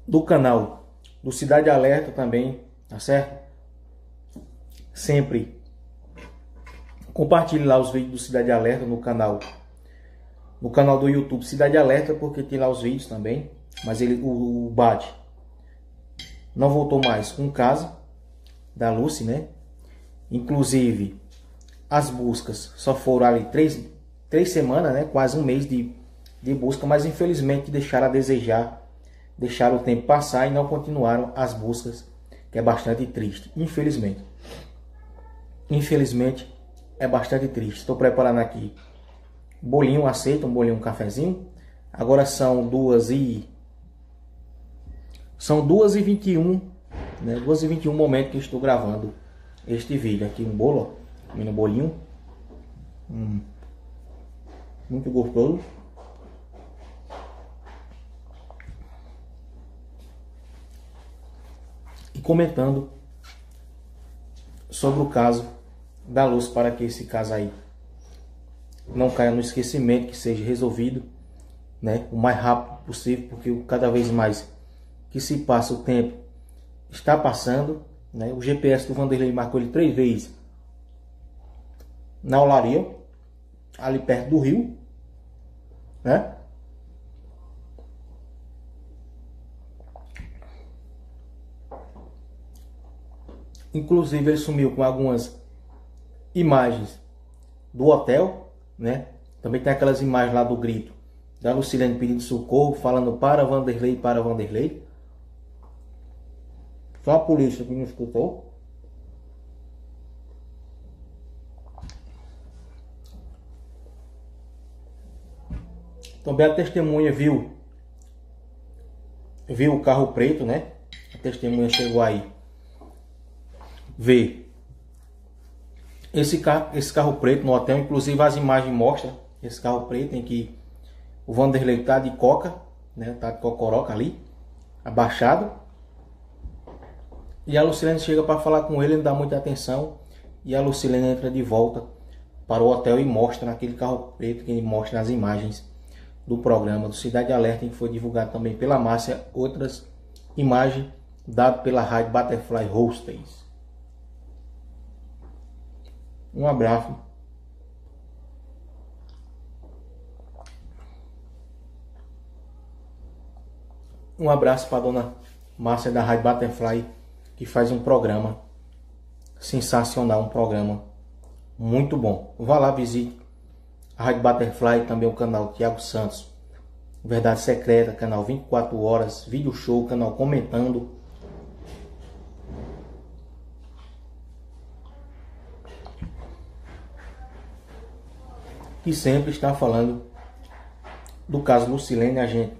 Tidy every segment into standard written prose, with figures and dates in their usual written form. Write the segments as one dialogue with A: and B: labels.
A: do canal do Cidade Alerta também, tá certo? Sempre compartilhe lá os vídeos do Cidade Alerta no canal do YouTube Cidade Alerta, porque tem lá os vídeos também. Mas o Bad não voltou mais com o caso da Lucy, né? Inclusive as buscas só foram ali três semanas, né? Quase um mês de busca, mas infelizmente deixaram a desejar, deixaram o tempo passar e não continuaram as buscas, que é bastante triste, infelizmente. Infelizmente é bastante triste. Estou preparando aqui bolinho, aceita um bolinho, um cafezinho. Agora são 2h21, né? 2h21 momento que eu estou gravando este vídeo aqui. Um bolo, ó, comendo bolinho. Muito gostoso. E comentando sobre o caso da Luz, para que esse caso aí não caia no esquecimento, que seja resolvido, né, o mais rápido possível, porque cada vez mais que se passa o tempo está passando, né? O GPS do Vanderlei marcou ele 3 vezes na olaria, ali perto do rio, né? Inclusive ele sumiu com algumas imagens do hotel, né? Também tem aquelas imagens lá do grito da Lucilene pedindo socorro, falando para Vanderlei, para Vanderlei. Só a polícia que não escutou. Também a testemunha viu o carro preto, né? A testemunha chegou aí ver esse carro preto no hotel. Inclusive as imagens mostram esse carro preto em que o Vanderlei tá de coca, né? Tá de cocoroca ali, abaixado. E a Lucilene chega para falar com ele, não dá muita atenção. E a Lucilene entra de volta para o hotel e mostra naquele carro preto que ele mostra nas imagens do programa do Cidade Alerta, em que foi divulgado também pela Márcia outras imagens dadas pela rádio Butterfly Hostess. Um abraço. Um abraço para a dona Márcia da rádio Butterfly, que faz um programa sensacional, um programa muito bom. Vá lá, visite a rádio Butterfly, também o canal Thiago Santos, Verdade Secreta, canal 24 horas, vídeo show, canal Comentando. Que sempre está falando do caso Lucilene.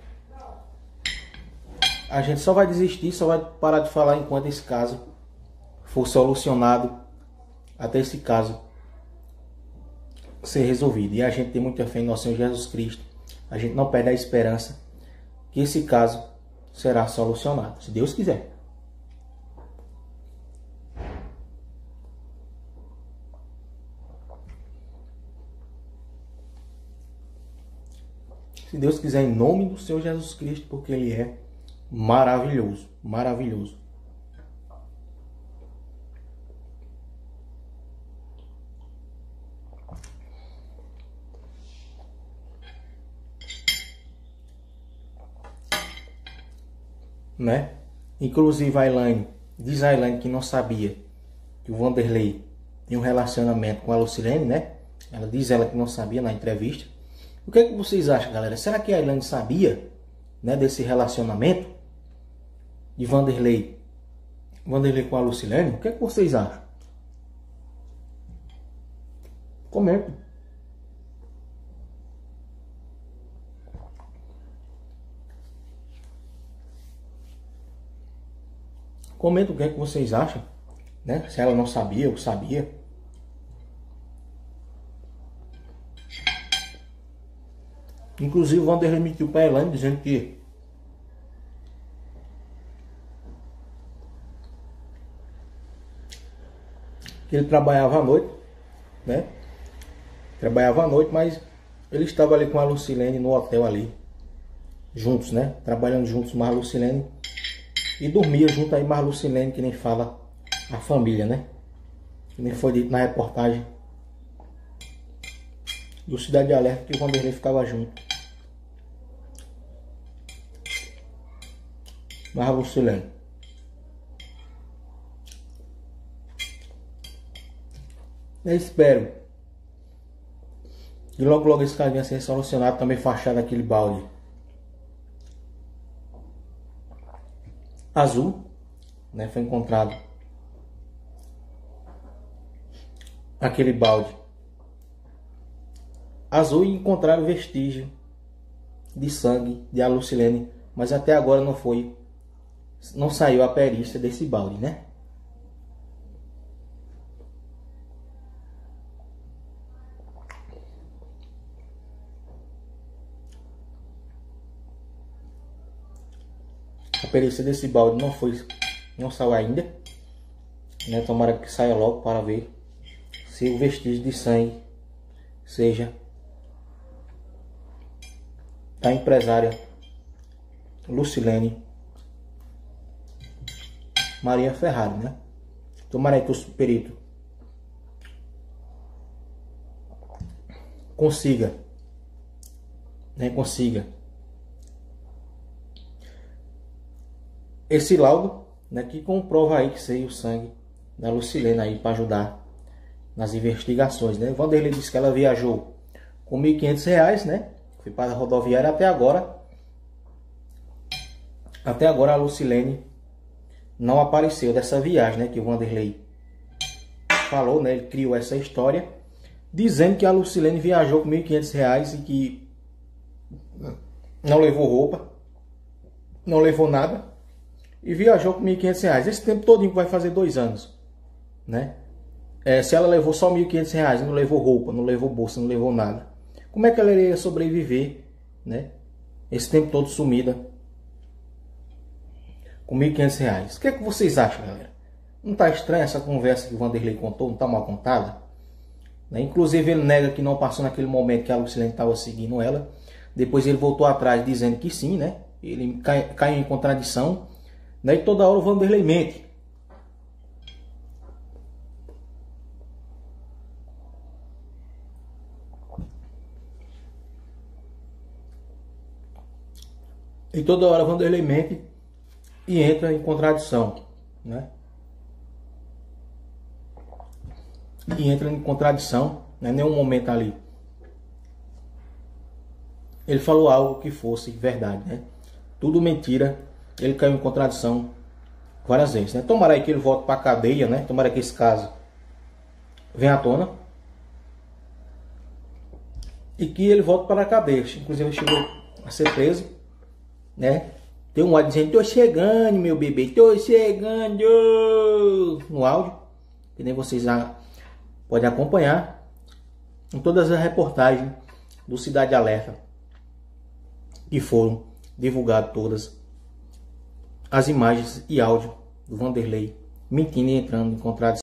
A: A gente só vai desistir, só vai parar de falar enquanto esse caso for solucionado, até esse caso ser resolvido. E a gente tem muita fé em nosso Senhor Jesus Cristo. A gente não perde a esperança que esse caso será solucionado, se Deus quiser. Se Deus quiser, em nome do Senhor Jesus Cristo, porque Ele é maravilhoso, maravilhoso. Né? Inclusive a Elaine, diz a Elaine que não sabia que o Vanderlei tinha um relacionamento com a Lucilene, né? Ela diz que não sabia na entrevista. O que é que vocês acham, galera? Será que a Elaine sabia, né, desse relacionamento de Vanderlei com a Lucilene? O que é que vocês acham? Comenta. Comenta o que é que vocês acham, né? Se ela não sabia ou sabia. Inclusive o Vanderlei mentiu para a Elaine, dizendo que ele trabalhava à noite, né? Trabalhava à noite, mas ele estava ali com a Lucilene no hotel ali, juntos, né? Trabalhando juntos, mas a Lucilene e dormia junto aí mais Lucilene, que nem fala a família, né? Que nem foi dito na reportagem do Cidade Alerta que o Vanderlei ficava junto. Mais Lucilene. Eu espero que logo esse caso venha a ser solucionado, também fachado aquele balde azul, né? Foi encontrado aquele balde azul e encontraram vestígio de sangue de Lucilene, mas até agora não saiu a perícia desse balde, né? A perícia desse balde não saiu ainda, né? Tomara que saia logo para ver se o vestígio de sangue seja da empresária Lucilene Maria Ferrari, né? Tomara que o perito consiga esse laudo, né, que comprova aí que seja o sangue da Lucilene aí para ajudar nas investigações, né? O Vanderlei disse que ela viajou com R$1.500, né? Foi para a rodoviária até agora. Até agora a Lucilene não apareceu dessa viagem, né? Que o Vanderlei falou, né? Ele criou essa história dizendo que a Lucilene viajou com R$1.500 e que não levou roupa, não levou nada. E viajou com R$1.500. Esse tempo todinho vai fazer 2 anos, né? Se ela levou só R$1.500, não levou roupa, não levou bolsa, não levou nada, como é que ela iria sobreviver, né? Esse tempo todo sumida com R$1.500. O que é que vocês acham, galera? Não tá estranha essa conversa que o Vanderlei contou? Não tá mal contada? Né? Inclusive ele nega que não passou naquele momento que a Lucilene estava seguindo ela. Depois ele voltou atrás dizendo que sim, né? Ele caiu em contradição. E toda hora o Vanderlei mente. E toda hora o Vanderlei mente e entra em contradição, né? E entra em contradição, né? Em nenhum momento ali ele falou algo que fosse verdade, né? Tudo mentira. Ele caiu em contradição várias vezes, né? Tomara aí que ele volte para a cadeia, né? Tomara que esse caso venha à tona e que ele volte para a cadeia. Inclusive ele chegou a ser preso, né? Tem um áudio dizendo: tô chegando, meu bebê, tô chegando, no áudio, que nem vocês já podem acompanhar em todas as reportagens do Cidade Alerta que foram divulgadas, todas as imagens e áudio do Vanderlei mentindo e entrando em contradição.